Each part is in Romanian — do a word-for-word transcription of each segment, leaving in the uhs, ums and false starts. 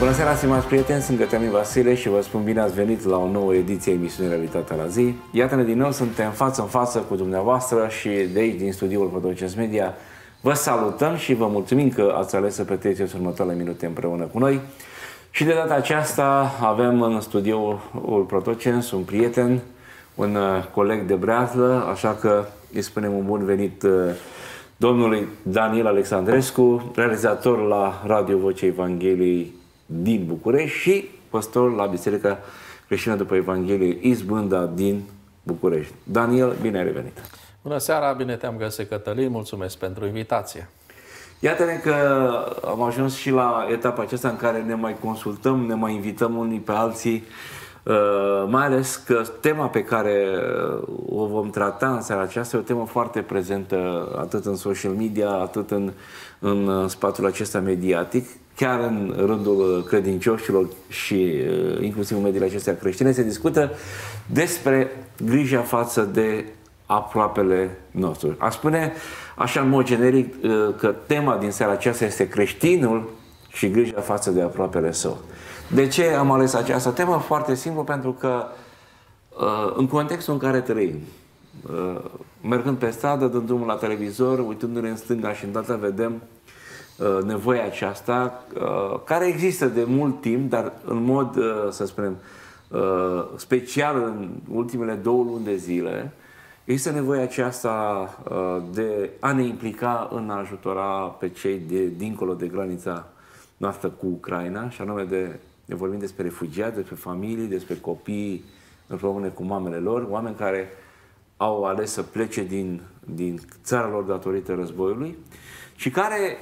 Bună seara, stimați prieteni, sunt Cătălin Vasile și vă spun bine ați venit la o nouă ediție a emisiunii Realitatea la zi. Iată-ne din nou, suntem față în față cu dumneavoastră și de aici, din studioul Protocens Media, vă salutăm și vă mulțumim că ați ales să petreceți următoarele minute împreună cu noi. Și de data aceasta avem în studioul Protocens un prieten, un coleg de breaslă, așa că îi spunem un bun venit domnului Daniel Alexandrescu, realizator la Radio Vocea Evangheliei din București și păstor la Biserica Creștină după Evanghelie Izbânda din București. Daniel, bine ai revenit! Bună seara, bine te-am găsit, Cătălin, mulțumesc pentru invitație. Iată-ne că am ajuns și la etapa aceasta în care ne mai consultăm, ne mai invităm unii pe alții, mai ales că tema pe care o vom trata în seara aceasta e o temă foarte prezentă atât în social media, atât în, în spațiul acesta mediatic, chiar în rândul credincioșilor și inclusiv în mediile acestea creștine, se discută despre grija față de aproapele nostru. Aș spune așa în mod generic că tema din seara aceasta este creștinul și grija față de aproapele său. De ce am ales această temă? Foarte simplu, pentru că în contextul în care trăim, mergând pe stradă, dând drumul la televizor, uitându-ne în stânga și în dreapta, vedem nevoia aceasta, care există de mult timp, dar în mod, să spunem, special în ultimele două luni de zile, există nevoia aceasta de a ne implica în a ajutora pe cei de dincolo de granița noastră cu Ucraina, și anume de, de vorbim despre refugiați, despre familii, despre copii împreună cu mamele lor, oameni care au ales să plece din, din țara lor datorită războiului și care,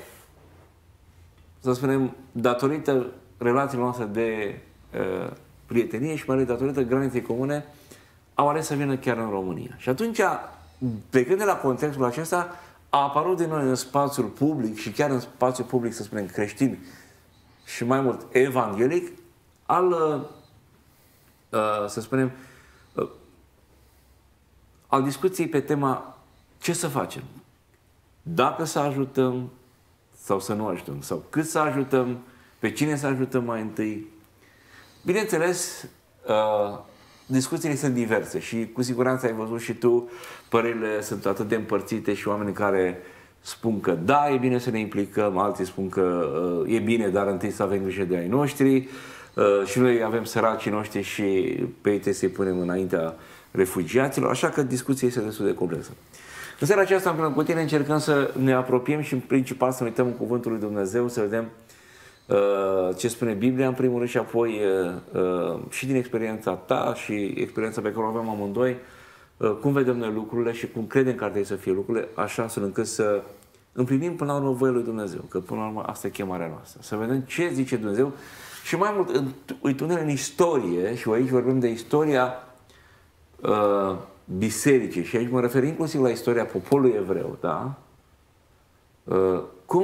să spunem, datorită relațiilor noastre de uh, prietenie și mai ales datorită graniței comune, au ales să vină chiar în România. Și atunci, plecând de la contextul acesta, a apărut din noi în spațiul public și chiar în spațiul public, să spunem, creștin și mai mult evanghelic, al, uh, să spunem, uh, al discuției pe tema ce să facem. Dacă să ajutăm sau să nu ajutăm, sau cât să ajutăm, pe cine să ajutăm mai întâi. Bineînțeles, uh, discuțiile sunt diverse și cu siguranță ai văzut și tu, părerile sunt atât de împărțite și oameni care spun că da, e bine să ne implicăm, alții spun că uh, e bine, dar întâi să avem grijă de ai noștri uh, și noi avem săracii noștri și pe ei trebuie să-i punem înaintea refugiaților, așa că discuția este destul de complexă. În seara aceasta, împreună cu tine, încercăm să ne apropiem și în principal să ne uităm în Cuvântul lui Dumnezeu, să vedem uh, ce spune Biblia în primul rând și apoi uh, uh, și din experiența ta și experiența pe care o avem amândoi, uh, cum vedem noi lucrurile și cum credem că ar trebui să fie lucrurile, așa astfel încât să împlinim până la urmă voia lui Dumnezeu, că până la urmă asta e chemarea noastră. Să vedem ce zice Dumnezeu și mai mult, uitându-ne în istorie, și aici vorbim de istoria uh, bisericii, și aici mă refer inclusiv la istoria poporului evreu, da? Uh, cum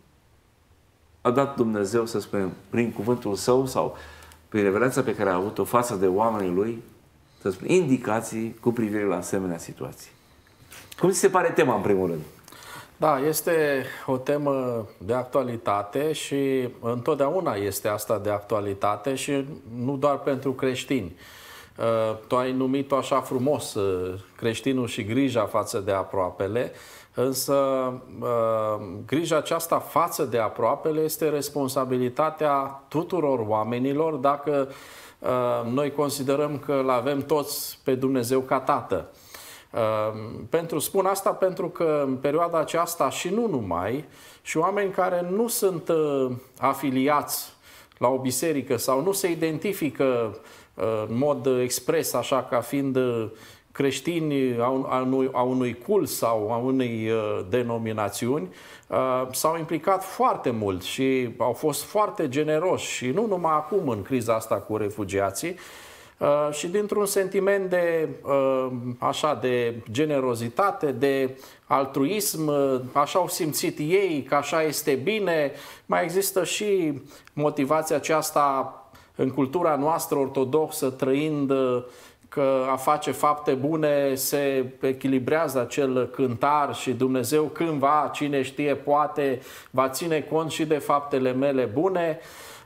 a dat Dumnezeu, să spunem, prin cuvântul Său sau prin revelația pe care a avut-o față de oamenii Lui, să spunem, indicații cu privire la asemenea situații. Cum ți se pare tema, în primul rând? Da, este o temă de actualitate și întotdeauna este asta de actualitate și nu doar pentru creștini. Tu ai numit-o așa frumos, creștinul și grija față de aproapele, însă grija aceasta față de aproapele este responsabilitatea tuturor oamenilor dacă noi considerăm că îl avem toți pe Dumnezeu ca Tată. Pentru, spun asta pentru că în perioada aceasta și nu numai, și oameni care nu sunt afiliați la o biserică sau nu se identifică în mod expres așa ca fiind creștini a unui, a unui cult sau a unei denominațiuni, s-au implicat foarte mult și au fost foarte generoși și nu numai acum în criza asta cu refugiații, și dintr-un sentiment de, așa, de generozitate, de altruism, așa au simțit ei că așa este bine. Mai există și motivația aceasta în cultura noastră ortodoxă, trăind că a face fapte bune se echilibrează acel cântar și Dumnezeu cândva, cine știe, poate, va ține cont și de faptele mele bune.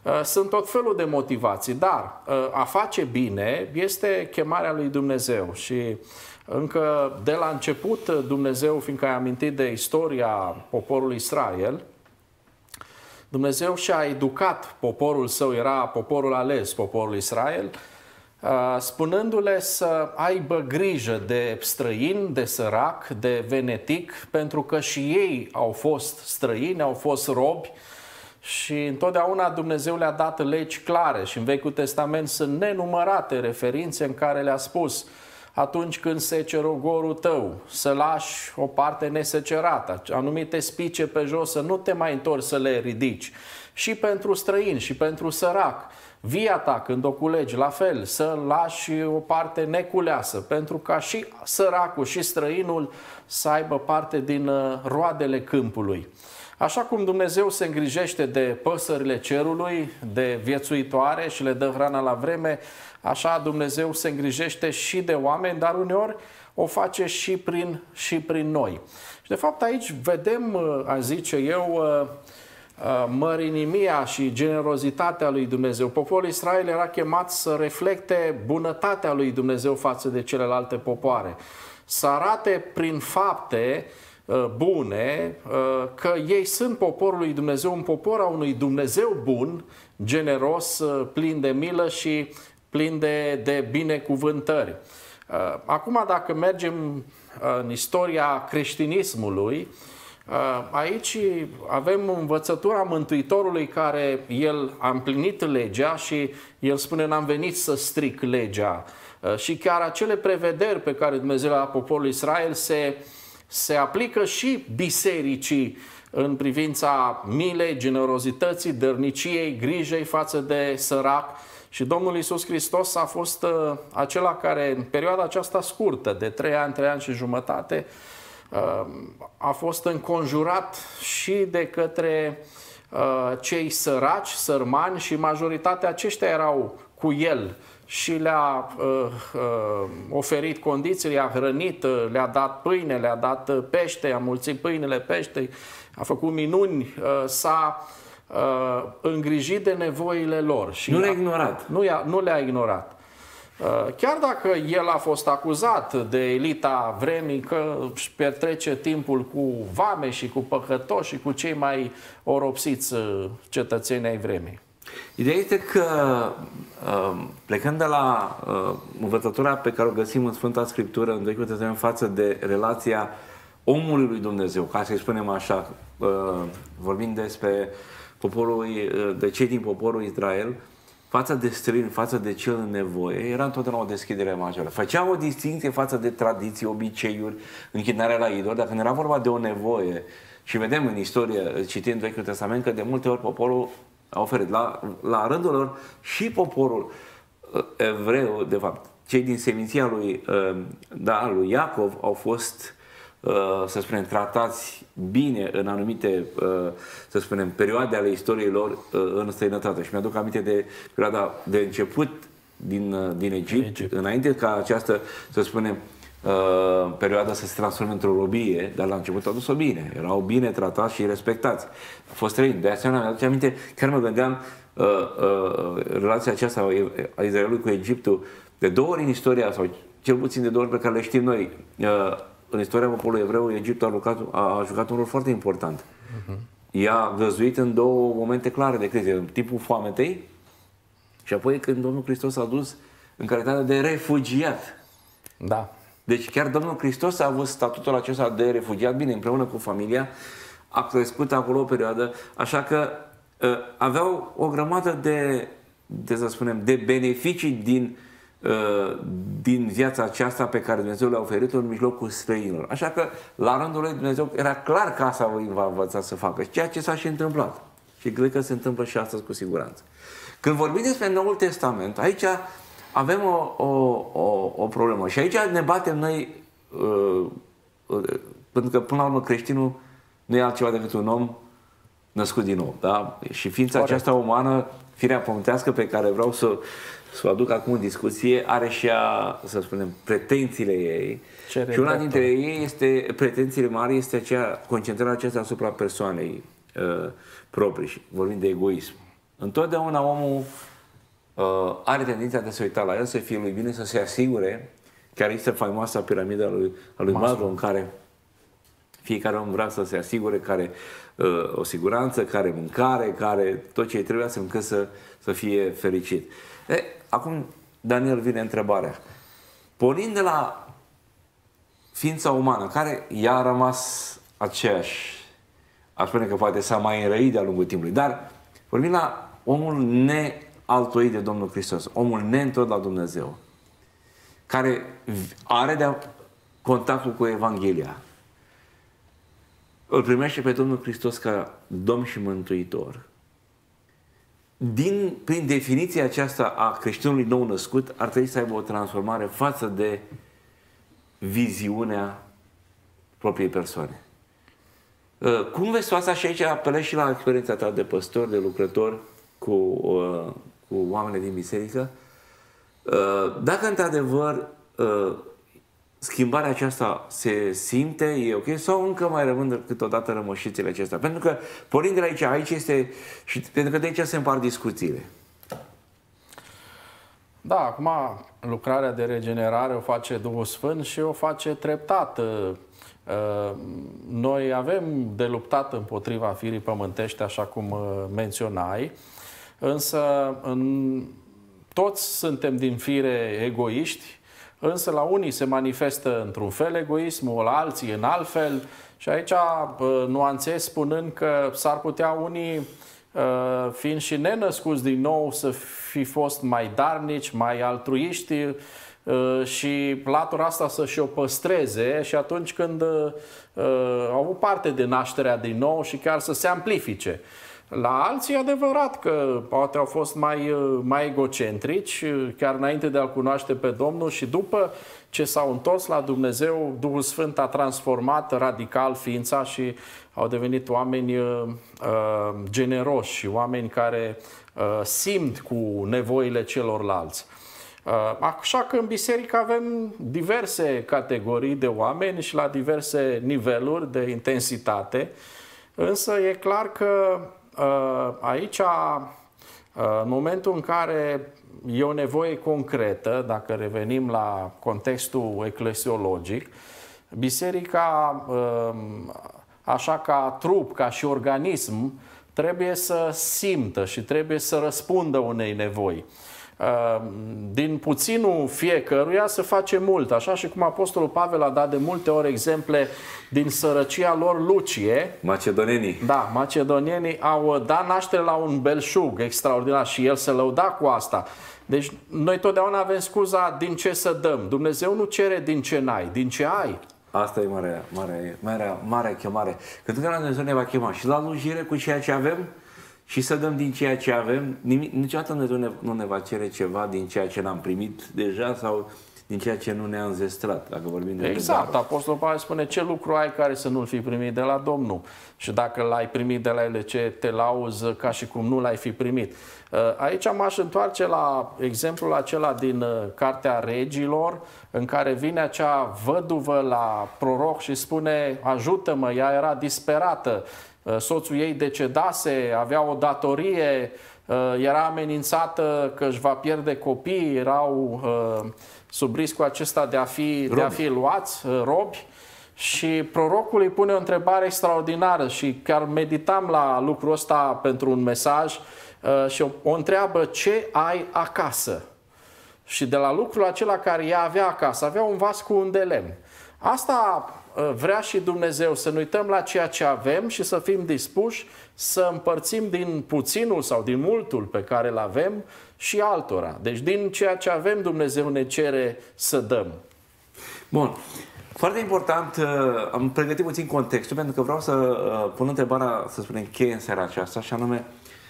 Sunt tot felul de motivații, dar a face bine este chemarea lui Dumnezeu și încă de la început Dumnezeu, fiindcă ai amintit de istoria poporului Israel, Dumnezeu și-a educat poporul său, era poporul ales, poporul Israel, spunându-le să aibă grijă de străin, de sărac, de venetic, pentru că și ei au fost străini, au fost robi și întotdeauna Dumnezeu le-a dat legi clare și în Vechiul Testament sunt nenumărate referințe în care le-a spus: atunci când sece ogorul tău, să lași o parte nesecerată, anumite spice pe jos, să nu te mai întorci să le ridici. Și pentru străin, și pentru sărac. Via ta, când o culegi, la fel, să lași o parte neculeasă, pentru ca și săracul și străinul să aibă parte din roadele câmpului. Așa cum Dumnezeu se îngrijește de păsările cerului, de viețuitoare și le dă hrana la vreme, așa Dumnezeu se îngrijește și de oameni, dar uneori o face și prin, și prin noi. Și de fapt aici vedem, aș zice eu, mărinimia și generozitatea lui Dumnezeu. Poporul Israel era chemat să reflecte bunătatea lui Dumnezeu față de celelalte popoare. Să arate prin fapte bune că ei sunt poporul lui Dumnezeu, un popor a unui Dumnezeu bun, generos, plin de milă și plin de, de binecuvântări. Acum, dacă mergem în istoria creștinismului, aici avem învățătura Mântuitorului, care el a împlinit legea și el spune: n-am venit să stric legea. Și chiar acele prevederi pe care Dumnezeu le-a dat poporului Israel se, se aplică și bisericii în privința milei, generozității, dărniciei, grijei față de sărac. Și Domnul Iisus Hristos a fost uh, acela care în perioada aceasta scurtă, de trei ani, trei ani și jumătate, uh, a fost înconjurat și de către uh, cei săraci, sărmani, și majoritatea aceștia erau cu el și le-a uh, uh, oferit condiții, le-a hrănit, uh, le-a dat pâine, le-a dat pește, a mulțit pâinele, pește, a făcut minuni, uh, s-a Uh, îngrijit de nevoile lor. Și nu le-a ignorat. Nu, nu le-a ignorat. Uh, chiar dacă el a fost acuzat de elita vremii că își petrece timpul cu vame și cu păcătoși și cu cei mai oropsiți cetățeni ai vremii. Ideea este că, plecând de la învățătura pe care o găsim în Sfânta Scriptură, în Vechiul Testament, față de relația omului lui Dumnezeu, ca să-i spunem așa, vorbind despre poporul, de cei din poporul Israel, față de străini, față de cel în nevoie, era întotdeauna o deschidere majoră. Făcea o distinție față de tradiții, obiceiuri, închinarea la idol, dacă nu era vorba de o nevoie. Și vedem în istorie, citind Vechiul Testament, că de multe ori poporul a oferit. La, la rândul lor și poporul evreu, de fapt, cei din seminția lui, da, lui Iacov au fost, să spunem, tratați bine în anumite, să spunem, perioade ale istoriei lor în străinătate. Și mi-aduc aminte de perioada de început din, din Egipt, Egipt, înainte ca această, să spunem, perioada să se transforme într-o robie, dar la început au dus-o bine. Erau bine tratați și respectați. A fost străini. De asemenea, mi-aduc aminte, chiar mă gândeam uh, uh, relația aceasta a Israelului cu Egiptul de două ori în istoria, sau cel puțin de două ori pe care le știm noi. Uh, în istoria poporului evreu, Egiptul a, lucrat, a, a jucat un rol foarte important. Uh-huh. I-a găzduit în două momente clare de criză. În timpul foametei și apoi când Domnul Hristos a dus în calitate de refugiat. Da. Deci chiar Domnul Hristos a avut statutul acesta de refugiat, bine, împreună cu familia, a crescut acolo o perioadă, așa că uh, aveau o grămadă de, de, să spunem, de beneficii din, uh, din viața aceasta pe care Dumnezeu le-a oferit-o în mijlocul străinilor. Așa că, la rândul lui Dumnezeu, era clar că asta îi va învăța să facă, ceea ce s-a și întâmplat. Și cred că se întâmplă și astăzi cu siguranță. Când vorbim despre Noul Testament, aici avem o, o, o, o problemă. Și aici ne batem noi, uh, uh, pentru că până la urmă creștinul nu e altceva decât un om născut din nou. Da? Și ființa Corect. aceasta umană, firea pământească pe care vreau să, să o aduc acum în discuție, are și ea, să spunem, pretențiile ei. Ce și una dintre ei este, pretențiile mari, este aceea, concentrarea aceasta asupra persoanei uh, proprii. Vorbim de egoism. Întotdeauna omul uh, are tendința de a se uita la el, să fie lui bine, să se asigure, chiar există faimoasa piramidă a lui, a lui Maslow, în care fiecare om vrea să se asigure care uh, o siguranță, care mâncare, care tot ce îi trebuie să încât să, să fie fericit. E, acum, Daniel, vine întrebarea. Pornind de la ființa umană, care ea a rămas aceeași, aș spune că poate s-a mai înrăit de-a lungul timpului, dar vorbim la omul nealtoit de Domnul Hristos, omul neîntorc la Dumnezeu, care are de contactul cu Evanghelia, îl primește pe Domnul Hristos ca Domn și Mântuitor. Din, prin definiția aceasta a creștinului nou născut, ar trebui să aibă o transformare față de viziunea propriei persoane. Cum vezi tu asta? Și aici apelezi și la experiența ta de păstor, de lucrător cu, cu oameni din biserică. Dacă într-adevăr schimbarea aceasta se simte, e ok, sau încă mai rămân câteodată rămășițele acestea? Pentru că, pornind de la aici, aici este, și pentru că de aici se împart discuțiile. Da, acum lucrarea de regenerare o face Duhul Sfânt și o face treptat. Noi avem de luptat împotriva firii pământești, așa cum menționai, însă în... toți suntem din fire egoiști, însă la unii se manifestă într-un fel egoismul, la alții în alt fel. Și aici nuanțez spunând că s-ar putea unii, fiind și nenăscuți din nou, să fi fost mai darnici, mai altruiști și latura asta să și-o păstreze și atunci când au avut parte de nașterea din nou și chiar să se amplifice. La alții e adevărat că poate au fost mai, mai egocentrici, chiar înainte de a-L cunoaște pe Domnul, și după ce s-au întors la Dumnezeu, Duhul Sfânt a transformat radical ființa și au devenit oameni uh, generoși și oameni care uh, simt cu nevoile celorlalți. Uh, așa că în biserică avem diverse categorii de oameni și la diverse niveluri de intensitate, însă e clar că aici, în momentul în care e o nevoie concretă, dacă revenim la contextul eclesiologic, biserica, așa ca trup, ca și organism, trebuie să simtă și trebuie să răspundă unei nevoi. Din puținul fiecăruia se face mult, așa și cum Apostolul Pavel a dat de multe ori exemple din sărăcia lor lucie. Macedonienii. Da, macedonienii au dat naștere la un belșug extraordinar și el se lăuda cu asta. Deci noi totdeauna avem scuza din ce să dăm. Dumnezeu nu cere din ce n-ai, din ce ai. Asta e marea, marea, marea, marea chemare. Că totdeauna Dumnezeu ne va chema și la slujire cu ceea ce avem și să dăm din ceea ce avem. Nimic, niciodată Dumnezeu ne, nu ne va cere ceva din ceea ce n-am primit deja sau din ceea ce nu ne-a înzestrat, dacă vorbim de exact. Apostolul Pavel spune: ce lucru ai care să nu-l fi primit de la Domnul? Și dacă l-ai primit de la ele, ce te lauzi ca și cum nu l-ai fi primit? Aici m-aș întoarce la exemplul acela din Cartea Regilor, în care vine acea văduvă la proroc și spune: ajută-mă, ea era disperată, soțul ei decedase, avea o datorie, era amenințată că își va pierde copii, erau sub riscul acesta de a fi, de a fi luați robi. Și prorocul îi pune o întrebare extraordinară și chiar meditam la lucrul ăsta pentru un mesaj și o, o întreabă: ce ai acasă? Și de la lucrul acela care ea avea acasă, avea un vas cu un de lemn. Asta vrea și Dumnezeu, să ne uităm la ceea ce avem și să fim dispuși să împărțim din puținul sau din multul pe care îl avem și altora. Deci din ceea ce avem Dumnezeu ne cere să dăm. Bun. Foarte important, am pregătit puțin contextul pentru că vreau să pun întrebarea, să spunem, cheie în seara aceasta, și anume,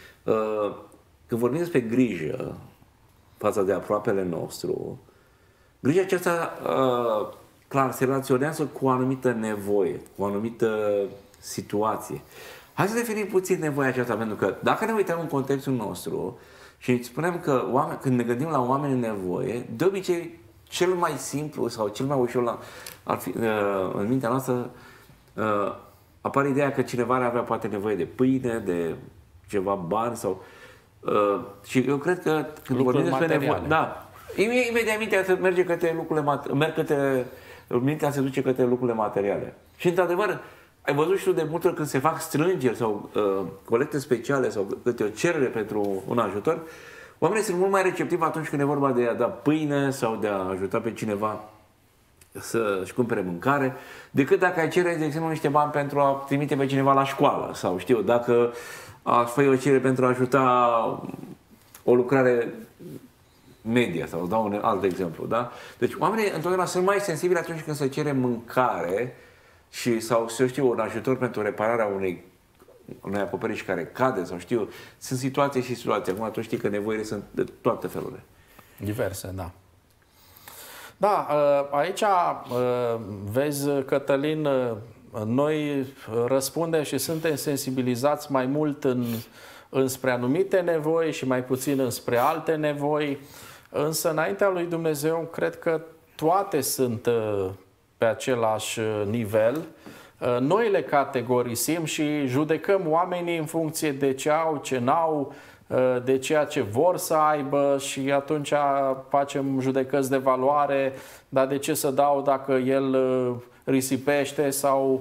când vorbim despre grijă față de aproapele nostru, grija aceasta clar se relaționează cu o anumită nevoie, cu o anumită situație. Hai să definim puțin nevoia aceasta, pentru că dacă ne uităm în contextul nostru și spunem că oameni, când ne gândim la oameni în nevoie, de obicei cel mai simplu sau cel mai ușor la, ar fi, în mintea noastră apare ideea că cineva ar avea poate nevoie de pâine, de ceva bani sau... Uh, și eu cred că când vorbim despre nevoie, da, imediat mintea se merge către lucrurile, merg către, mintea se duce către lucrurile materiale. Și într-adevăr, ai văzut și tu de multe ori când se fac strângeri sau uh, colecte speciale sau câte o cerere pentru un ajutor, oamenii sunt mult mai receptivi atunci când e vorba de a da pâine sau de a ajuta pe cineva să-și cumpere mâncare, decât dacă ai cere, de exemplu, niște bani pentru a trimite pe cineva la școală sau știu, dacă a făi o cerere pentru a ajuta o lucrare media, sau dau un alt exemplu, da? Deci oamenii întotdeauna sunt mai sensibili atunci când se cere mâncare și sau, să știu, un ajutor pentru repararea unei unei acoperiș care cade sau știu, sunt situații și situații. Acum tu știi că nevoile sunt de toate felurile. Diverse, da. Da, aici vezi, Cătălin, noi răspundem și suntem sensibilizați mai mult în, înspre anumite nevoi și mai puțin înspre alte nevoi, însă înaintea lui Dumnezeu cred că toate sunt pe același nivel. Noi le categorisim și judecăm oamenii în funcție de ce au, ce n-au, de ceea ce vor să aibă și atunci facem judecăți de valoare, dar de ce să dau dacă el risipește sau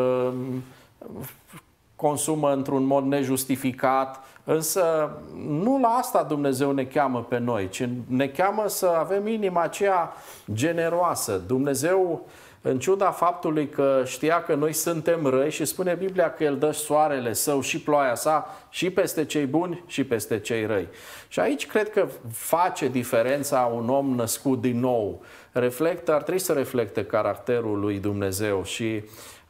consumă într-un mod nejustificat. Însă nu la asta Dumnezeu ne cheamă pe noi, ci ne cheamă să avem inima aceea generoasă. Dumnezeu, în ciuda faptului că știa că noi suntem răi și spune Biblia că El dă soarele său și ploaia sa și peste cei buni și peste cei răi. Și aici cred că face diferența un om născut din nou. Reflectă, ar trebui să reflecte caracterul lui Dumnezeu și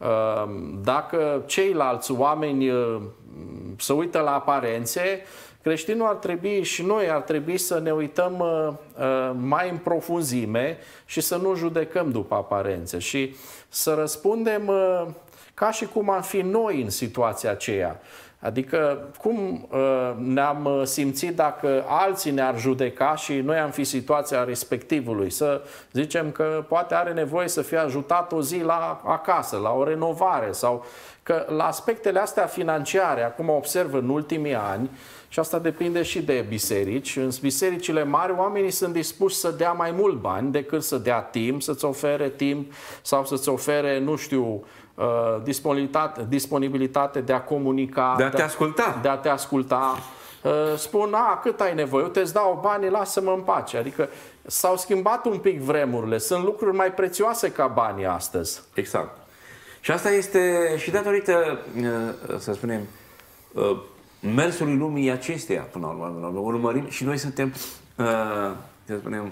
dacă ceilalți oameni se uită la aparențe, creștinul ar trebui și noi ar trebui să ne uităm mai în profunzime și să nu judecăm după aparențe și să răspundem ca și cum am fi noi în situația aceea. Adică cum ne-am simțit dacă alții ne-ar judeca și noi am fi situația respectivului. Să zicem că poate are nevoie să fie ajutat o zi la acasă, la o renovare sau că la aspectele astea financiare, acum observ în ultimii ani, și asta depinde și de biserici, în bisericile mari oamenii sunt dispuși să dea mai mult bani decât să dea timp, să-ți ofere timp sau să-ți ofere, nu știu, disponibilitate, disponibilitate de a comunica, de a te asculta. De a te asculta. Spun, a, cât ai nevoie, eu te-ți dau banii, lasă-mă în pace. Adică s-au schimbat un pic vremurile, sunt lucruri mai prețioase ca banii astăzi. Exact. Și asta este și datorită, să spunem, mersului lumii acesteia, până la urmă, urmărim și noi suntem, să spunem,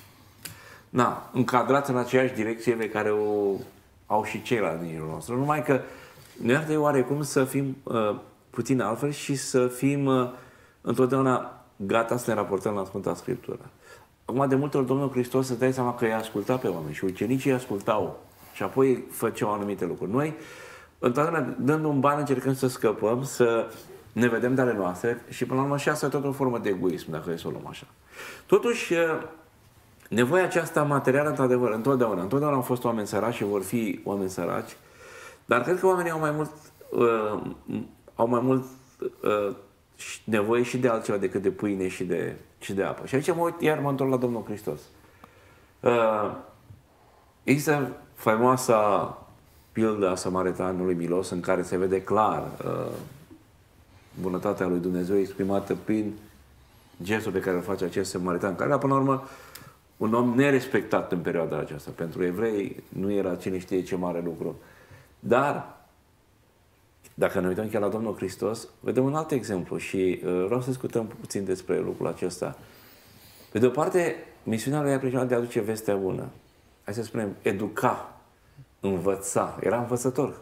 na, încadrați în aceeași direcție pe care o au și ceilalți din jurul nostru. Numai că noi ar trebui oarecum să fim uh, puțin altfel și să fim uh, întotdeauna gata să ne raportăm la Sfânta Scriptură. Acum, de multe ori, Domnul Hristos să dai seama că i-a ascultat pe oameni și ucenicii îi ascultau și apoi făceau anumite lucruri. Noi, întotdeauna, dând un ban, încercăm să scăpăm, să ne vedem de ale noastre și, până la urmă, și asta e tot o formă de egoism, dacă e să o luăm așa. Totuși, uh, nevoia aceasta materială, într-adevăr, întotdeauna. Întotdeauna au fost oameni săraci și vor fi oameni săraci, dar cred că oamenii au mai mult, uh, au mai mult uh, nevoie și de altceva decât de pâine și de, și de apă. Și aici mă uit, iar mă întorc la Domnul Hristos. Uh, există faimoasa pildă a Samaritanului milos în care se vede clar uh, bunătatea lui Dumnezeu exprimată prin gestul pe care îl face acest samaritan, care, până la urmă, un om nerespectat în perioada aceasta. Pentru evrei nu era cine știe ce mare lucru. Dar, dacă ne uităm chiar la Domnul Hristos, vedem un alt exemplu și uh, vreau să discutăm puțin despre lucrul acesta. Pe de o parte, misiunea lui a principal de a aduce vestea bună. Hai să spunem, educa, învăța. Era învățător.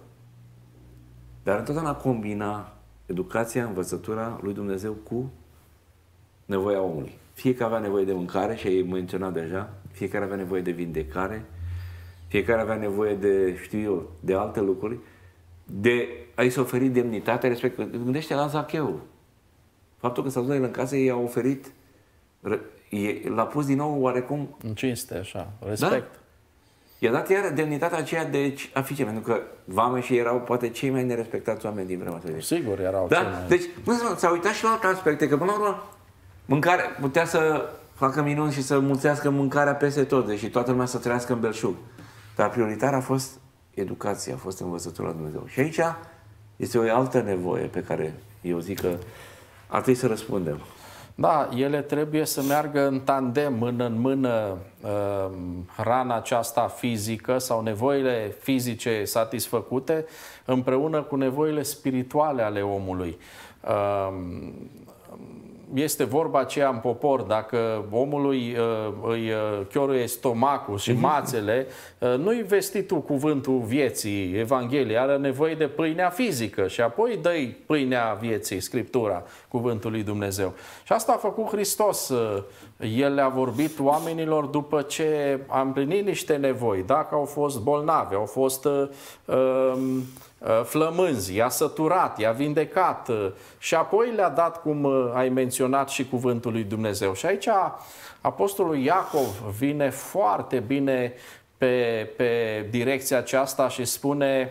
Dar întotdeauna combina educația, învățătura lui Dumnezeu cu nevoia omului. Fiecare avea nevoie de mâncare, și ai menționat deja, fiecare avea nevoie de vindecare, fiecare avea nevoie de, știu eu, de alte lucruri, de a-i se oferi demnitate, respect. Gândește la Zacheu. Faptul că s-a dus la el în casă, i-a oferit, l-a pus din nou oarecum... În cinste, așa, respect. i-a dat iară demnitatea aceea de a fi ce, pentru că vameșii erau poate cei mai nerespectați oameni din vremea aceea. Sigur, erau da? cei mai... Deci, s-a uitat și la alte aspecte, că până la urmă mâncare, putea să facă minuni și să mulțească mâncarea peste tot, deși toată lumea să trăiască în belșug. Dar prioritar a fost educația, a fost învățătura lui Dumnezeu. Și aici este o altă nevoie pe care eu zic că ar trebui să răspundem. Da, ele trebuie să meargă în tandem, mână în mână, uh, rana aceasta fizică sau nevoile fizice satisfăcute împreună cu nevoile spirituale ale omului. Uh, Este vorba aceea în popor, dacă omului uh, îi uh, chioruie stomacul și mațele, uh, nu-i vestitul cuvântul vieții, Evanghelia, are nevoie de pâinea fizică și apoi dă-i pâinea vieții, Scriptura, cuvântul lui Dumnezeu. Și asta a făcut Hristos. Uh, El le-a vorbit oamenilor după ce a împlinit niște nevoi, dacă au fost bolnavi, au fost uh, uh, flămânzi, i-a săturat, i-a vindecat și apoi le-a dat, cum ai menționat, și cuvântul lui Dumnezeu. Și aici apostolul Iacov vine foarte bine pe, pe direcția aceasta și spune: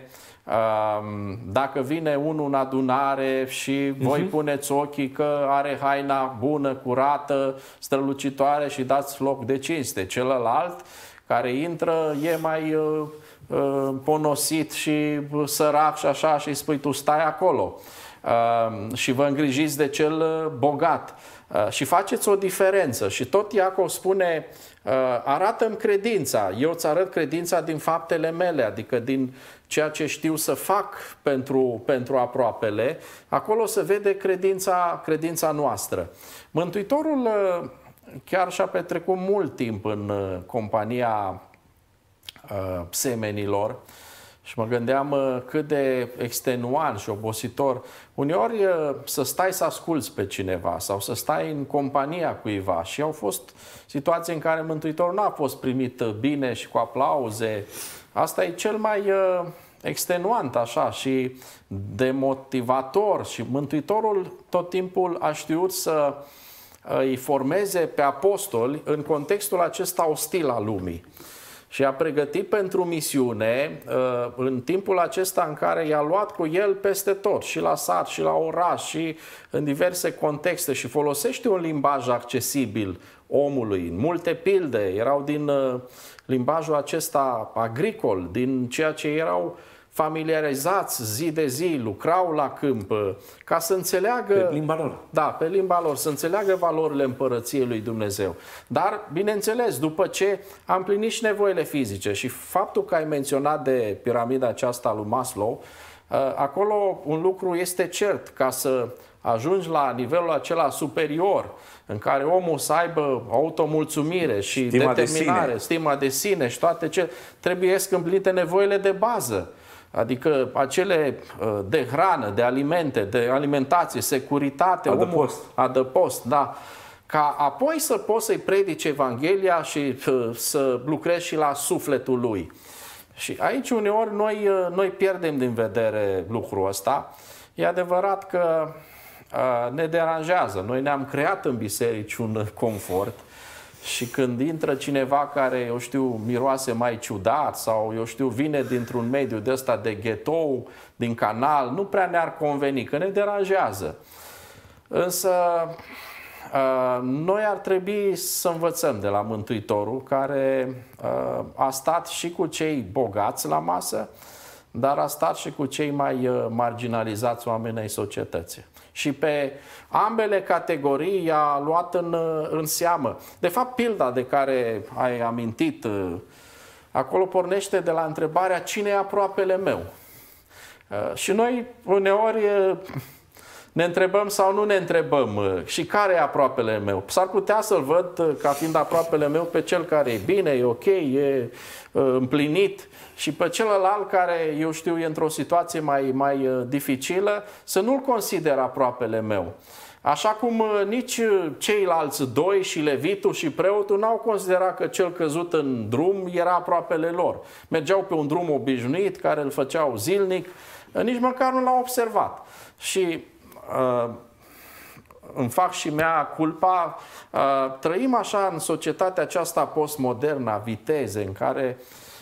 dacă vine unul în adunare și voi puneți ochii că are haina bună, curată, strălucitoare și dați loc de cinste, celălalt care intră e mai ponosit și sărac și așa, și îi spui tu stai acolo uh, și vă îngrijiți de cel bogat uh, și faceți o diferență. Și tot Iacov spune: uh, arată-mi credința, eu îți arăt credința din faptele mele, adică din ceea ce știu să fac pentru, pentru aproapele. Acolo se vede credința, credința noastră. Mântuitorul uh, chiar și-a petrecut mult timp în uh, compania semenilor și mă gândeam cât de extenuant și obositor uneori să stai să asculți pe cineva sau să stai în compania cuiva, și au fost situații în care Mântuitorul n-a fost primit bine și cu aplauze. Asta e cel mai extenuant așa și demotivator, și Mântuitorul tot timpul a știut să îi formeze pe apostoli în contextul acesta ostil al lumii. Și a pregătit pentru misiune în timpul acesta în care i-a luat cu el peste tot, și la sat, și la oraș, și în diverse contexte, și folosește un limbaj accesibil omului. Multe pilde erau din limbajul acesta agricol, din ceea ce erau familiarizați zi de zi, lucrau la câmp, ca să înțeleagă... Pe limba lor. Da, pe limba lor, să înțeleagă valorile împărăției lui Dumnezeu. Dar, bineînțeles, după ce am împlinit și nevoile fizice, și faptul că ai menționat de piramida aceasta lui Maslow, acolo un lucru este cert: ca să ajungi la nivelul acela superior, în care omul să aibă automulțumire și stima determinare, de stima de sine și toate ce trebuie împlinite nevoile de bază. Adică acele de hrană, de alimente, de alimentație, securitate, adăpost. Omul, adăpost, da. Ca apoi să poți să-i predici Evanghelia și să lucrezi și la sufletul lui. Și aici uneori noi, noi pierdem din vedere lucrul ăsta. E adevărat că ne deranjează. Noi ne-am creat în biserici un confort și când intră cineva care, eu știu, miroase mai ciudat sau, eu știu, vine dintr-un mediu de ăsta de ghetou, din canal, nu prea ne-ar conveni, că ne deranjează. Însă noi ar trebui să învățăm de la Mântuitorul, care a stat și cu cei bogați la masă, dar a stat și cu cei mai marginalizați oameni ai societății. Și pe ambele categorii i-a luat în, în seamă. De fapt, pilda de care ai amintit, acolo pornește de la întrebarea: cine e aproapele meu? Și noi uneori ne întrebăm sau nu ne întrebăm și care e aproapele meu. S-ar putea să-l văd ca fiind aproapele meu pe cel care e bine, e ok, e împlinit, și pe celălalt care, eu știu, e într-o situație mai, mai dificilă, să nu-l consider aproapele meu. Așa cum nici ceilalți doi, și levitul și preotul, n-au considerat că cel căzut în drum era aproapele lor. Mergeau pe un drum obișnuit care îl făceau zilnic, nici măcar nu l-au observat. Și uh, îmi fac și mea culpa, uh, trăim așa în societatea aceasta postmodernă a vitezei, în care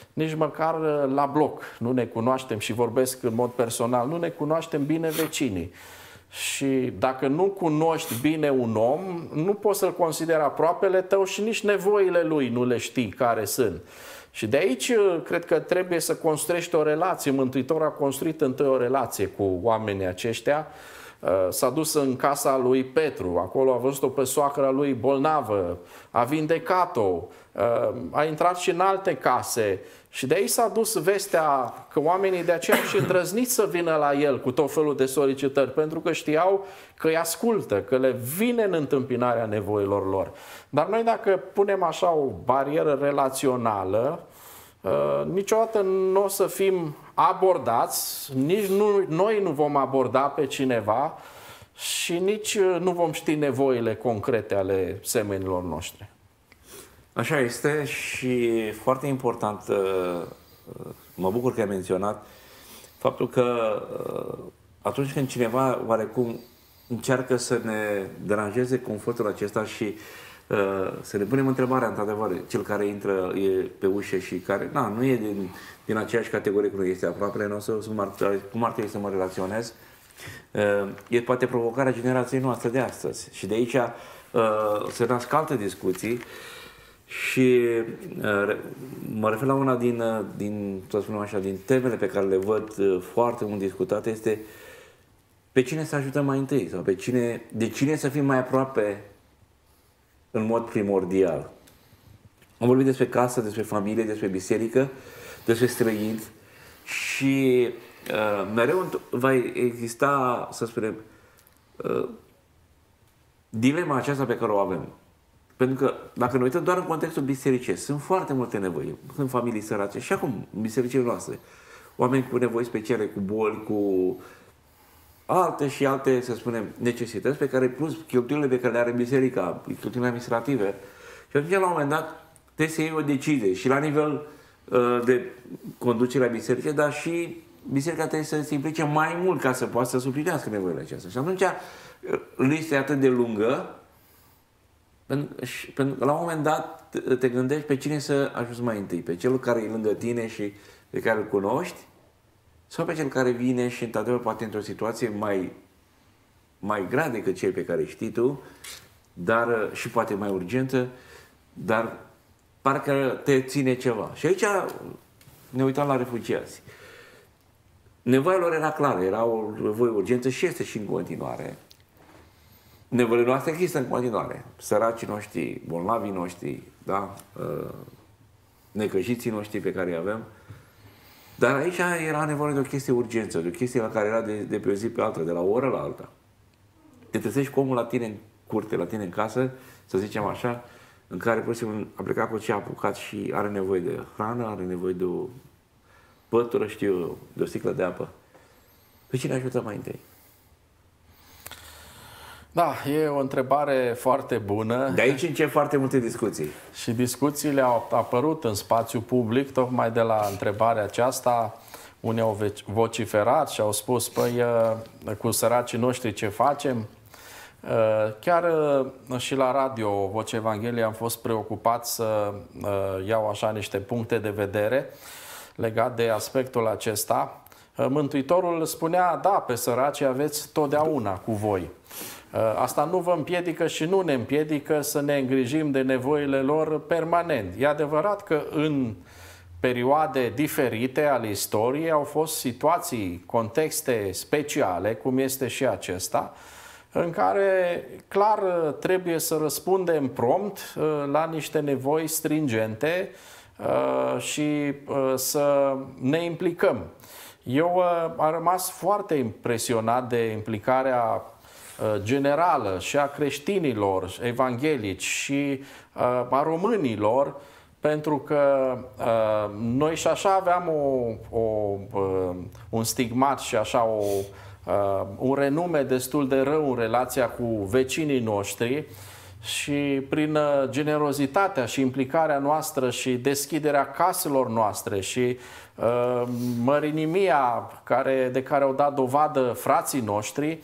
nici măcar la bloc nu ne cunoaștem, și vorbesc în mod personal, nu ne cunoaștem bine vecinii. Și dacă nu cunoști bine un om, nu poți să-l consideri aproapele tău și nici nevoile lui nu le știi care sunt. Și de aici cred că trebuie să construiești o relație. Mântuitorul a construit întâi o relație cu oamenii aceștia. S-a dus în casa lui Petru, acolo a văzut-o pe soacra lui bolnavă, a vindecat-o, a intrat și în alte case. Și de aici s-a dus vestea că oamenii de aceea și îndrăznit să vină la el cu tot felul de solicitări, pentru că știau că îi ascultă, că le vine în întâmpinarea nevoilor lor. Dar noi dacă punem așa o barieră relațională, niciodată nu o să fim abordați, nici nu, noi nu vom aborda pe cineva și nici nu vom ști nevoile concrete ale semenilor noștri. Așa este și foarte important, mă bucur că ai menționat faptul că atunci când cineva oarecum încearcă să ne deranjeze confortul acesta și să ne punem întrebarea, într-adevăr, cel care intră e pe ușă și care na, nu e din, din aceeași categorie cu noi, este aproapele nostru, cum ar trebui să mă relaționez, e poate provocarea generației noastre de astăzi. Și de aici se nasc alte discuții. Și uh, mă refer la una din, uh, din, să spunem așa, din temele pe care le văd uh, foarte mult discutate, este pe cine să ajutăm mai întâi sau pe cine, de cine să fim mai aproape în mod primordial. Am vorbit despre casă, despre familie, despre biserică, despre străini și uh, mereu va exista, să spunem, uh, dilema aceasta pe care o avem. Pentru că, dacă ne uităm doar în contextul bisericesc, sunt foarte multe nevoi. Sunt familii sărace și acum, în bisericile noastre. Oameni cu nevoi speciale, cu boli, cu alte și alte, să spunem, necesități pe care, plus cheltuielile pe care le are biserica, cheltuielile administrative. Și atunci, la un moment dat, trebuie să iei o decizie și la nivel uh, de conducere a bisericii, dar și biserica trebuie să se implice mai mult ca să poată să suplinească nevoile acestea. Și atunci, lista e atât de lungă, pentru că la un moment dat te gândești pe cine să ajuți mai întâi, pe cel care e lângă tine și pe care îl cunoști, sau pe cel care vine și într-adevăr poate într-o situație mai, mai grea decât cel pe care știi tu, dar și poate mai urgentă, dar parcă te ține ceva. Și aici ne uitam la refugiați. Nevoia lor era clară, era o nevoie urgentă și este și în continuare. Nevoile noastre există în continuare. Săracii noștri, bolnavii noștri, da? Necăjiții noștri pe care îi avem. Dar aici era nevoie de o chestie urgență, de o chestie la care era de, de pe o zi pe alta, de la o oră la alta. Te trezești cu omul la tine în curte, la tine în casă, să zicem așa, în care pur și simplu a plecat cu ce a apucat și are nevoie de hrană, are nevoie de o pătură, știu, de o sticlă de apă. Pe cine ajută mai întâi? Da, e o întrebare foarte bună. De aici încep foarte multe discuții. Și discuțiile au apărut în spațiu public, tocmai de la întrebarea aceasta. Unii au vociferat și au spus, păi, cu săracii noștri ce facem? Chiar și la radio Voce Evangheliei am fost preocupat să iau așa niște puncte de vedere legat de aspectul acesta. Mântuitorul spunea, da, pe săraci aveți totdeauna cu voi. Asta nu vă împiedică și nu ne împiedică să ne îngrijim de nevoile lor permanent. E adevărat că în perioade diferite ale istoriei au fost situații, contexte speciale, cum este și acesta, în care clar trebuie să răspundem prompt la niște nevoi stringente și să ne implicăm. Eu am rămas foarte impresionat de implicarea generală și a creștinilor evanghelici și a românilor, pentru că noi și așa aveam o, o, un stigmat și așa o, un renume destul de rău în relația cu vecinii noștri și prin generozitatea și implicarea noastră și deschiderea caselor noastre și uh, mărinimia care, de care au dat dovadă frații noștri,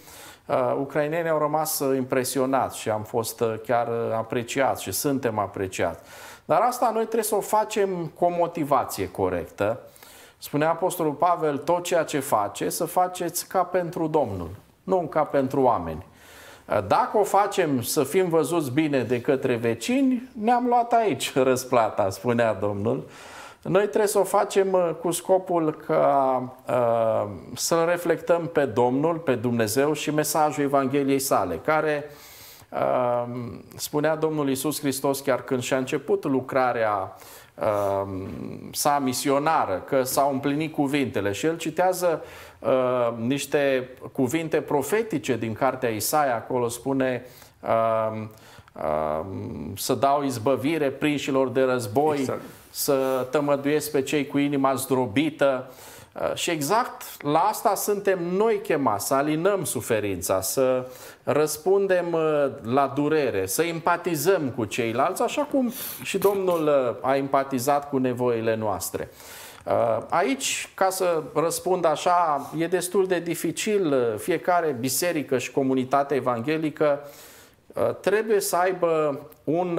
uh, ucrainenii au rămas impresionați și am fost uh, chiar apreciați și suntem apreciați. Dar asta noi trebuie să o facem cu o motivație corectă. Spunea Apostolul Pavel, tot ceea ce face, să faceți ca pentru Domnul, nu ca pentru oameni. Dacă o facem să fim văzuți bine de către vecini, ne-am luat aici răsplata, spunea Domnul. Noi trebuie să o facem cu scopul ca uh, să reflectăm pe Domnul, pe Dumnezeu și mesajul Evangheliei sale, care uh, spunea Domnul Iisus Hristos chiar când și-a început lucrarea uh, sa misionară, că s-au împlinit cuvintele și el citează uh, niște cuvinte profetice din cartea Isaia, acolo spune uh, uh, să dau izbăvire prinșilor de război, exact. Să tămăduiesc pe cei cu inima zdrobită. Și exact la asta suntem noi chemați, să alinăm suferința, să răspundem la durere, să empatizăm cu ceilalți, așa cum și Domnul a empatizat cu nevoile noastre. Aici, ca să răspund așa, e destul de dificil. Fiecare biserică și comunitate evanghelică trebuie să aibă un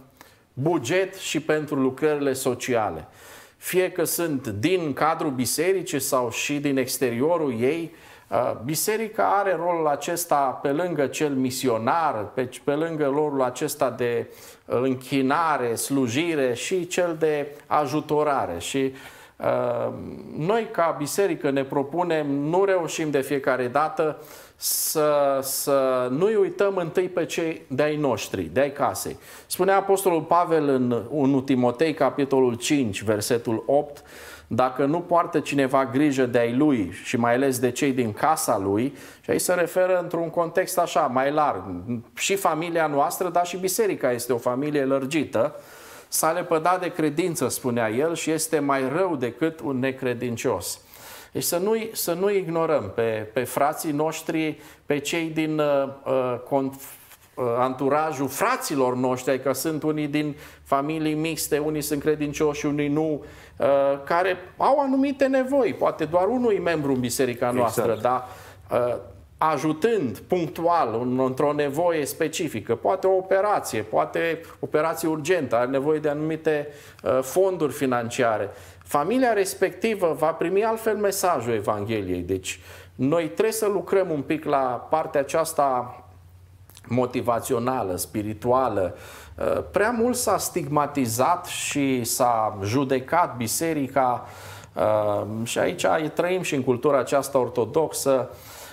buget și pentru lucrările sociale. Fie că sunt din cadrul bisericii sau și din exteriorul ei, biserica are rolul acesta pe lângă cel misionar, pe, pe lângă rolul acesta de închinare, slujire și cel de ajutorare. Și uh, noi ca biserică ne propunem, nu reușim de fiecare dată să, să nu-i uităm întâi pe cei de-ai noștri, de-ai casei. Spunea Apostolul Pavel în unu Timotei, capitolul cinci, versetul opt, dacă nu poartă cineva grijă de-ai lui și mai ales de cei din casa lui, și aici se referă într-un context așa, mai larg, și familia noastră, dar și biserica este o familie lărgită, s-a lepădat de credință, spunea el, și este mai rău decât un necredincios. Deci să nu, să nu ignorăm pe, pe frații noștri, pe cei din uh, uh, anturajul fraților noștri, adică sunt unii din familii mixte, unii sunt credincioși, unii nu, uh, care au anumite nevoi. Poate doar unul e membru în biserica noastră, exact. Dar uh, ajutând punctual într-o nevoie specifică, poate o operație, poate operație urgentă, are nevoie de anumite uh, fonduri financiare. Familia respectivă va primi altfel mesajul Evangheliei. Deci noi trebuie să lucrăm un pic la partea aceasta motivațională, spirituală. Prea mult s-a stigmatizat și s-a judecat biserica și aici trăim și în cultura aceasta ortodoxă.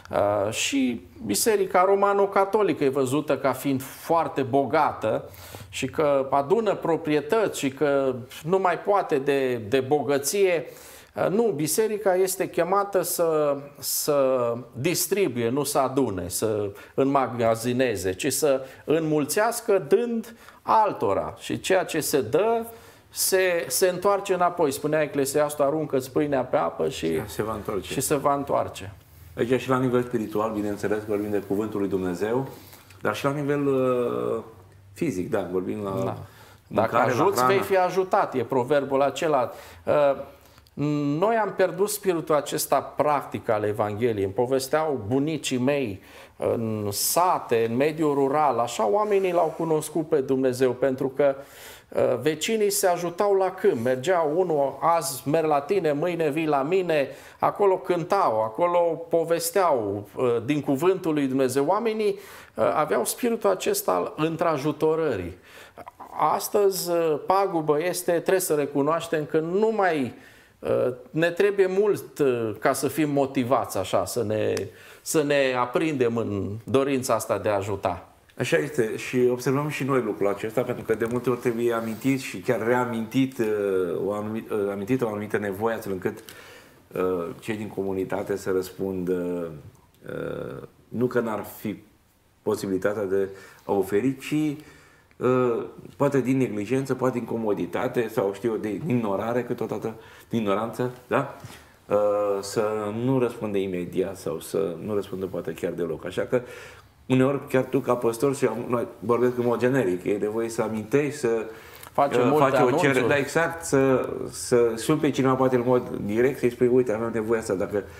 Și biserica romano-catolică e văzută ca fiind foarte bogată și că adună proprietăți și că nu mai poate de, de bogăție. Nu, biserica este chemată să, să distribuie, nu să adune, să înmagazineze, ci să înmulțească dând altora. Și ceea ce se dă se, se întoarce înapoi. Spunea Eclesiastul, aruncă-ți pâinea pe apă și se va întoarce. Și se va întoarce. Aici și la nivel spiritual, bineînțeles, vorbim de Cuvântul lui Dumnezeu, dar și la nivel uh, fizic, da, vorbim la da. Dacă ajuți, vei fi ajutat, e proverbul acela. Uh, noi am pierdut spiritul acesta practic al Evangheliei. Îmi povesteau bunicii mei în sate, în mediul rural, așa oamenii l-au cunoscut pe Dumnezeu, pentru că vecinii se ajutau la câmp, mergeau unul, azi merg la tine, mâine vii la mine, acolo cântau, acolo povesteau din cuvântul lui Dumnezeu. Oamenii aveau spiritul acesta al întrajutorării. Astăzi pagubă este, trebuie să recunoaștem că nu mai ne trebuie mult ca să fim motivați așa, să ne, să ne aprindem în dorința asta de a ajuta. Așa este și observăm și noi lucrul acesta, pentru că de multe ori trebuie amintit și chiar reamintit o anumită, amintit o anumită nevoie, astfel încât uh, cei din comunitate să răspundă uh, nu că n-ar fi posibilitatea de a oferi, ci uh, poate din neglijență, poate din comoditate sau știu eu, de ignorare, câteodată din ignoranță, da? Uh, să nu răspunde imediat sau să nu răspundă poate chiar deloc. Așa că uneori chiar tu ca păstor, și noi vorbesc în mod generic, e nevoie să amintești, să face uh, faci o cerere, da, exact, să, să suni pe cineva poate în mod direct, să-i spui, uite, avem nevoie asta, dacă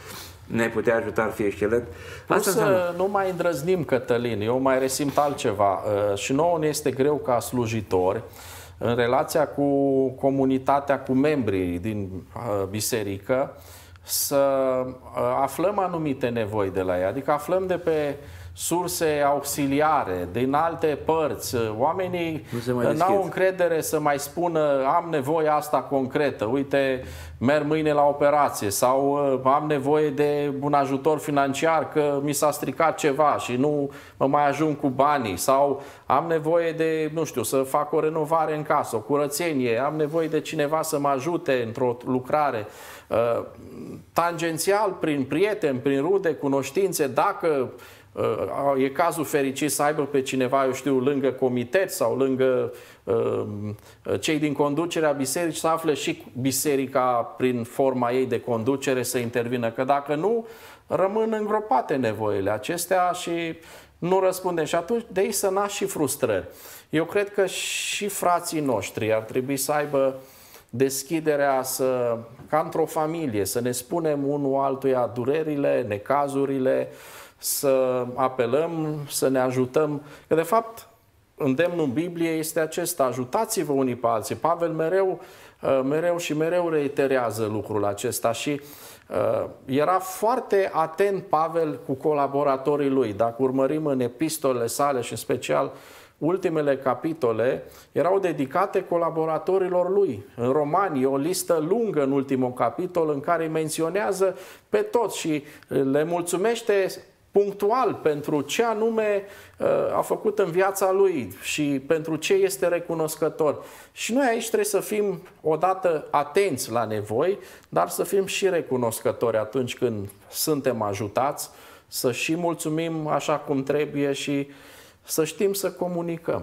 ne putea ajuta, ar fi excelent. Asta să înseamnă... nu mai îndrăznim, Cătălin, eu mai resimt altceva. Și nouă ne este greu ca slujitori, în relația cu comunitatea, cu membrii din biserică, să aflăm anumite nevoi de la ei. Adică aflăm de pe surse auxiliare, din alte părți. Oamenii n-au încredere să mai spună am nevoie asta concretă, uite, merg mâine la operație, sau am nevoie de un ajutor financiar că mi s-a stricat ceva și nu mă mai ajung cu banii, sau am nevoie de, nu știu, să fac o renovare în casă, o curățenie, am nevoie de cineva să mă ajute într-o lucrare. Tangențial, prin prieteni, prin rude, cunoștințe, dacă e cazul fericit să aibă pe cineva, eu știu, lângă comitet sau lângă uh, cei din conducerea bisericii, să afle și biserica prin forma ei de conducere să intervină. Că dacă nu, rămân îngropate nevoile acestea și nu răspundem. Și atunci de aici să nasc și frustrări. Eu cred că și frații noștri ar trebui să aibă deschiderea să, ca într-o familie, să ne spunem unul altuia durerile, necazurile, să apelăm, să ne ajutăm. Că de fapt, îndemnul Bibliei este acesta: ajutați-vă unii pe alții. Pavel mereu, mereu și mereu reiterează lucrul acesta și uh, era foarte atent Pavel cu colaboratorii lui. Dacă urmărim în epistolele sale și în special ultimele capitole, erau dedicate colaboratorilor lui. În Romani e o listă lungă în ultimul capitol în care îi menționează pe toți și le mulțumește punctual pentru ce anume uh, a făcut în viața lui și pentru ce este recunoscător. Și noi aici trebuie să fim odată atenți la nevoi, dar să fim și recunoscători atunci când suntem ajutați, să și mulțumim așa cum trebuie și să știm să comunicăm.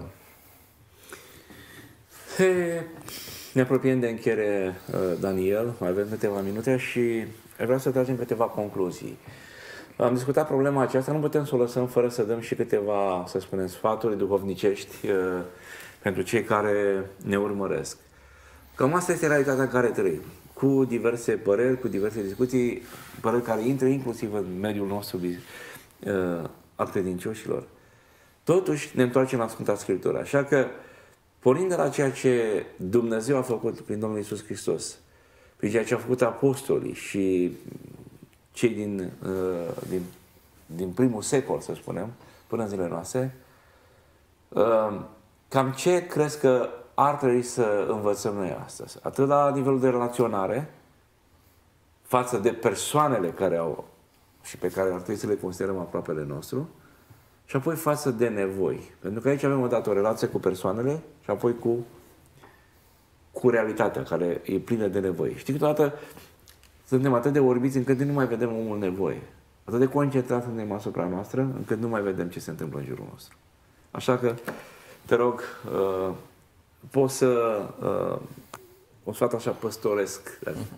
He, ne apropiem de încheiere, Daniel, mai avem câteva minute și vreau să tragem câteva concluzii. Am discutat problema aceasta, nu putem să o lăsăm fără să dăm și câteva, să spunem, sfaturi duhovnicești uh, pentru cei care ne urmăresc. Cam asta este realitatea în care trăim, cu diverse păreri, cu diverse discuții, păreri care intră inclusiv în mediul nostru uh, al credincioșilor. Totuși ne întoarcem la Sfânta Scriptură, așa că, pornind de la ceea ce Dumnezeu a făcut prin Domnul Iisus Hristos, prin ceea ce a făcut apostolii și cei din, uh, din, din primul secol, să spunem, până în zilele noastre, uh, cam ce crezi că ar trebui să învățăm noi astăzi? Atât la nivelul de relaționare, față de persoanele care au și pe care ar trebui să le considerăm aproapele nostru, și apoi față de nevoi. Pentru că aici avem odată o relație cu persoanele și apoi cu, cu realitatea care e plină de nevoi. Știi, câteodată suntem atât de orbiți încât nu mai vedem omul nevoie. Atât de concentrați suntem asupra noastră încât nu mai vedem ce se întâmplă în jurul nostru. Așa că, te rog, uh, poți să uh, o sfat așa păstoresc.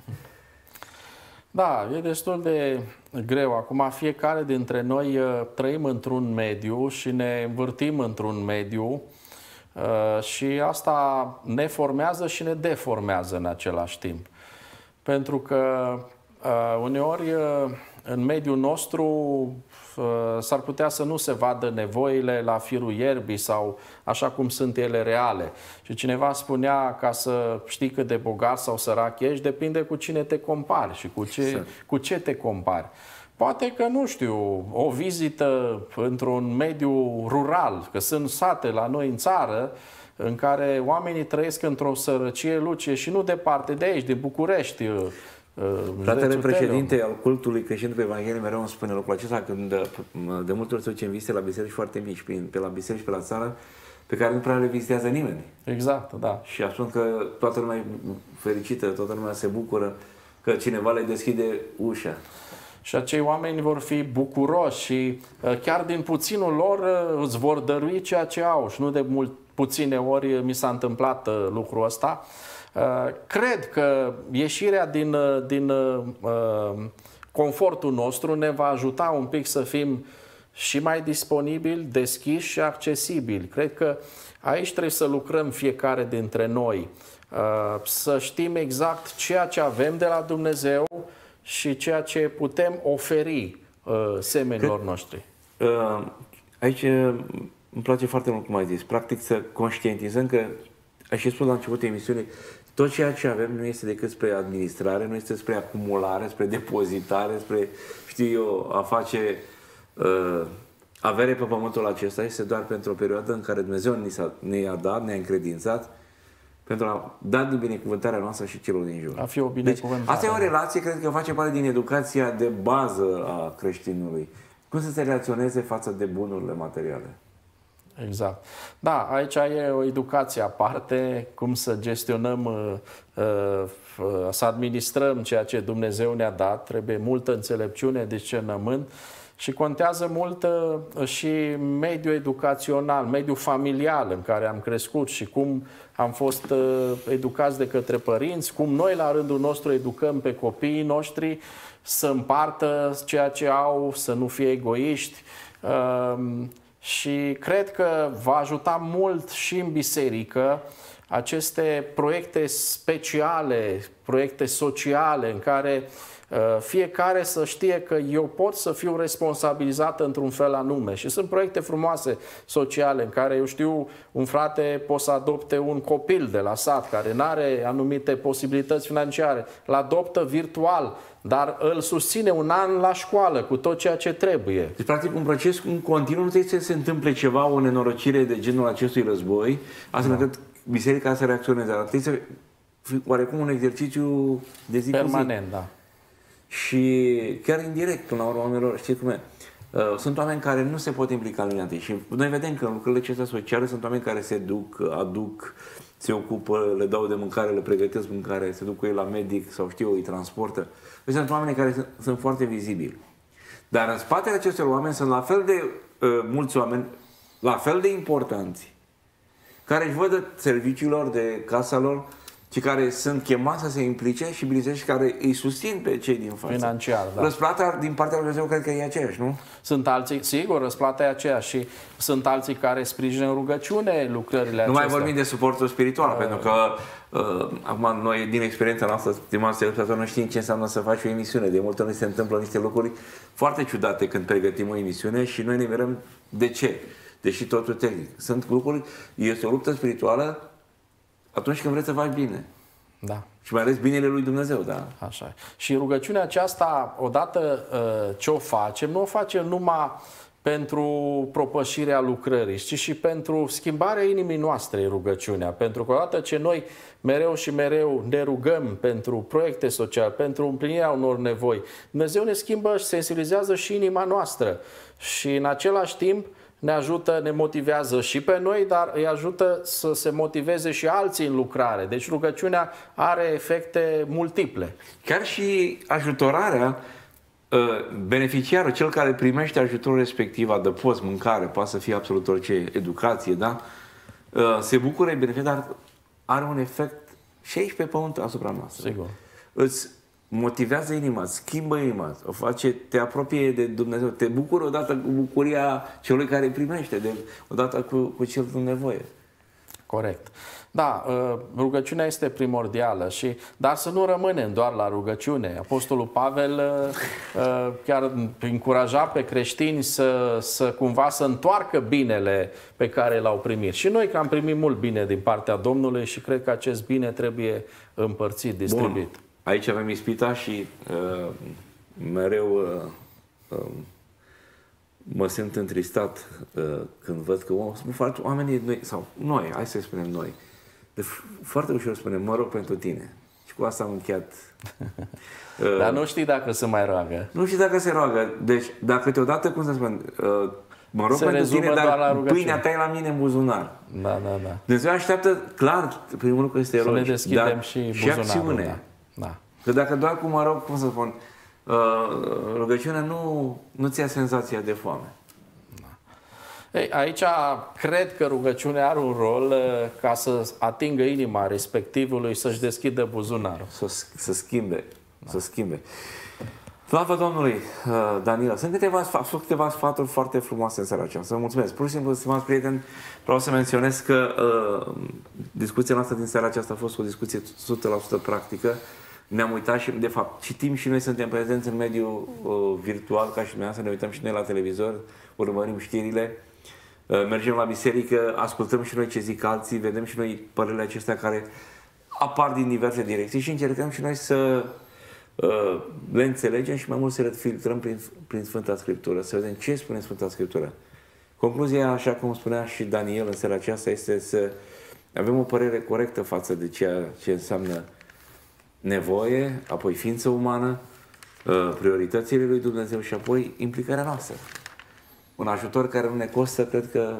Da, e destul de greu. Acum fiecare dintre noi uh, trăim într-un mediu și ne învârtim într-un mediu uh, și asta ne formează și ne deformează în același timp. Pentru că uh, uneori uh, în mediul nostru uh, s-ar putea să nu se vadă nevoile la firul ierbii sau așa cum sunt ele reale. Și cineva spunea, ca să știi cât de bogat sau sărac ești, depinde cu cine te compari și cu ce, cu ce te compari. Poate că, nu știu, o vizită într-un mediu rural, că sunt sate la noi în țară, în care oamenii trăiesc într-o sărăcie lucie și nu departe de aici, de București. Fratele președinte al cultului creștin pe Evanghelie mereu îmi spune lucrul acesta când de multe ori se duce în vizite la biserici foarte mici, pe la biserici, pe la țară, pe care nu prea le vizitează nimeni. Exact, da. Și spun că toată lumea e fericită, toată lumea se bucură că cineva le deschide ușa. Și acei oameni vor fi bucuroși și chiar din puținul lor îți vor dărui ceea ce au. Și nu de mult, puține ori mi s-a întâmplat lucrul ăsta. Cred că ieșirea din, din confortul nostru ne va ajuta un pic să fim și mai disponibili, deschiși și accesibili. Cred că aici trebuie să lucrăm fiecare dintre noi, să știm exact ceea ce avem de la Dumnezeu, și ceea ce putem oferi uh, semenilor Cred, noștri. Uh, aici îmi place foarte mult cum ai zis. Practic să conștientizăm că, aș și spus la începutul emisiunii, tot ceea ce avem nu este decât spre administrare, nu este spre acumulare, spre depozitare, spre, știu eu, a face uh, avere pe pământul acesta. Este doar pentru o perioadă în care Dumnezeu ne-a dat, ne-a încredințat pentru a da din binecuvântarea noastră și celor din jur. A fi o binecuvântare. Deci, asta e o relație, cred că face parte din educația de bază a creștinului. Cum să se relaționeze față de bunurile materiale. Exact. Da, aici e o educație aparte, cum să gestionăm, să administrăm ceea ce Dumnezeu ne-a dat. Trebuie multă înțelepciune, discernământ și contează mult și mediul educațional, mediul familial în care am crescut și cum am fost educați de către părinți, cum noi la rândul nostru educăm pe copiii noștri să împartă ceea ce au, să nu fie egoiști. Și cred că va ajuta mult și în biserică aceste proiecte speciale, proiecte sociale în care uh, fiecare să știe că eu pot să fiu responsabilizat într-un fel anume. Și sunt proiecte frumoase sociale în care, eu știu, un frate poate să adopte un copil de la sat care nu are anumite posibilități financiare, îl adoptă virtual, dar îl susține un an la școală cu tot ceea ce trebuie. Deci, practic, un proces în continuu, nu trebuie să se întâmple ceva, o nenorocire de genul acestui război, astfel încât biserica să reacționeze. Dar trebuie să fie oarecum un exercițiu de zi permanent, cu zi. Da. Și chiar indirect, până la urmă, oamenilor, știți cum e? Sunt oameni care nu se pot implica în linia întâi. Și noi vedem că în lucrurile acestea sociale sunt oameni care se duc, aduc, se ocupă, le dau de mâncare, le pregătesc mâncare, se duc cu ei la medic sau știu, îi transportă. Deci sunt oameni care sunt, sunt foarte vizibili. Dar în spatele acestor oameni sunt la fel de uh, mulți oameni, la fel de importanți, care își văd serviciilor de casa lor și care sunt chemați să se implice și bineînțeles care îi susțin pe cei din față. Financiar, da. Răsplata din partea lui Dumnezeu cred că e aceeași, nu? Sunt alții, sigur, răsplata e aceeași și sunt alții care sprijină în rugăciune lucrările acestea. Nu mai vorbim de suportul spiritual, uh, pentru că uh, acum noi, din experiența noastră, stimați telespectatori, nu știm ce înseamnă să faci o emisiune. De multe ori se întâmplă niște lucruri foarte ciudate când pregătim o emisiune și noi ne mirăm de ce, deși totul tehnic. Sunt lucruri, este o luptă spirituală atunci când vrei să faci bine. Da. Și mai ales binele lui Dumnezeu, da. Așa. Și rugăciunea aceasta, odată ce o facem, nu o facem numai pentru propășirea lucrării, ci și pentru schimbarea inimii noastre rugăciunea. Pentru că odată ce noi mereu și mereu ne rugăm pentru proiecte sociale, pentru împlinirea unor nevoi, Dumnezeu ne schimbă și sensibilizează și inima noastră. Și în același timp ne ajută, ne motivează și pe noi, dar îi ajută să se motiveze și alții în lucrare. Deci rugăciunea are efecte multiple. Chiar și ajutorarea, beneficiarul, cel care primește ajutorul respectiv, adăpost, mâncare, poate să fie absolut orice, educație, da? Se bucură, e beneficiar, dar are un efect și aici pe pământ asupra noastră. Sigur. Îți motivează inima, îți schimbă inima, o face, te apropie de Dumnezeu, te bucură odată cu bucuria celui care primește, de, odată cu, cu cel în nevoie. Corect. Da, rugăciunea este primordială, și, dar să nu rămânem doar la rugăciune. Apostolul Pavel chiar încuraja pe creștini să, să cumva să întoarcă binele pe care l-au primit. Și noi că am primit mult bine din partea Domnului și cred că acest bine trebuie împărțit, distribuit. Bun. Aici avem ispita și uh, mereu uh, uh, mă simt întristat uh, când văd că oamenii, noi, sau noi, hai să spunem noi, de foarte ușor spunem, mă rog pentru tine. Și cu asta am încheiat. Uh, Dar nu știi dacă se mai roagă. Nu știi dacă se roagă. Deci, dacă câteodată, cum să spun, uh, mă rog se pentru tine, dar pâinea ta e la mine în buzunar. Da, da, da. Dumnezeu așteaptă, clar, primul lucru este rogi, să ne deschidem dar și buzunarul. Și acțiune. Da. Da. Că dacă doar cu mă rog, cum să spun, uh, rugăciunea nu, nu ți-a senzația de foame. Da. Ei, aici cred că rugăciunea are un rol uh, ca să atingă inima respectivului, să-și deschidă buzunarul. Să, să schimbe. Da. Să schimbe. Slavă Domnului, uh, Daniela. Sunt câteva, sunt câteva sfaturi foarte frumoase în seara aceasta. Să mulțumesc. Pur și simplu, stimați prieteni, vreau să menționez că uh, discuția noastră din seara aceasta a fost o discuție o sută la sută practică. ne-am uitat și, de fapt, citim și noi, suntem prezenți în mediul uh, virtual, ca și dumneavoastră, ne uităm și noi la televizor, urmărim știrile, uh, mergem la biserică, ascultăm și noi ce zic alții, vedem și noi părerile acestea care apar din diverse direcții și încercăm și noi să uh, le înțelegem și mai mult să le filtrăm prin, prin Sfânta Scriptură, să vedem ce spune Sfânta Scriptură. Concluzia, așa cum spunea și Daniel în seara aceasta, este să avem o părere corectă față de ceea ce înseamnă nevoie, apoi ființă umană, prioritățile lui Dumnezeu și apoi implicarea noastră. Un ajutor care nu ne costă, cred că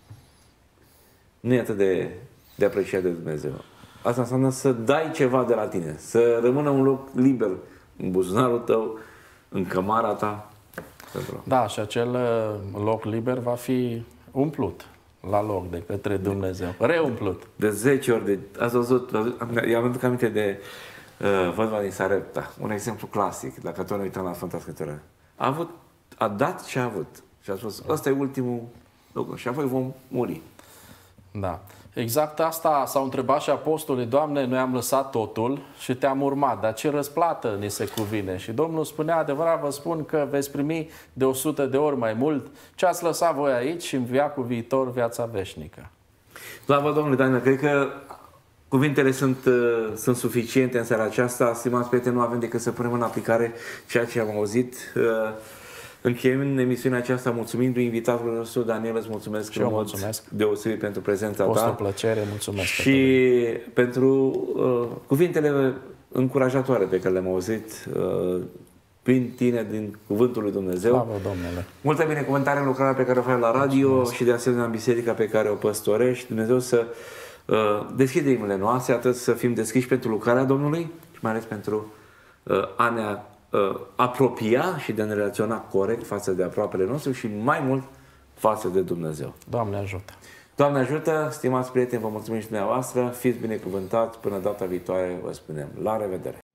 nu e atât de, de apreciat de Dumnezeu. Asta înseamnă să dai ceva de la tine, să rămână un loc liber în buzunarul tău, în cămara ta. Da, și acel loc liber va fi umplut la loc de către Dumnezeu. Reumplut. De zece ori. De, ați văzut, i-am aduc aminte de uh, vădva din Sarepta, un exemplu clasic, dacă tot ne uităm la Sfânta Scriptură. A avut, a dat ce a avut. Și a spus, ăsta e ultimul lucru și apoi vom muri. Da. Exact asta s-au întrebat și apostolii: Doamne, noi am lăsat totul și te-am urmat, dar ce răsplată ni se cuvine? Și Domnul spunea: adevărat vă spun că veți primi de o sută de ori mai mult ce ați lăsat voi aici și în viacul viitor viața veșnică. Slavă Domnului, Daniel, cred că cuvintele sunt, sunt suficiente în seara aceasta. Stimați prieteni, nu avem decât să punem în aplicare ceea ce am auzit. Încheiem în emisiunea aceasta mulțumindu-i invitatului nostru. Daniel, îți mulțumesc și eu mulțumesc deosebit pentru prezența ta. A fost ta. o plăcere, mulțumesc. Și pentru uh, cuvintele încurajatoare pe care le-am auzit uh, prin tine, din Cuvântul lui Dumnezeu. Slavă Domnule! Multă binecuvântare în lucrarea pe care o faci la radio mulțumesc. Și de asemenea în biserica pe care o păstorești. Dumnezeu să uh, deschide inimile noastre, atât să fim deschiși pentru lucrarea Domnului și mai ales pentru uh, a ne uh, apropia și de a ne relaționa corect față de aproapele nostru și mai mult față de Dumnezeu. Doamne ajută! Doamne ajută, stimați prieteni, vă mulțumim și dumneavoastră, fiți binecuvântați, până data viitoare vă spunem la revedere!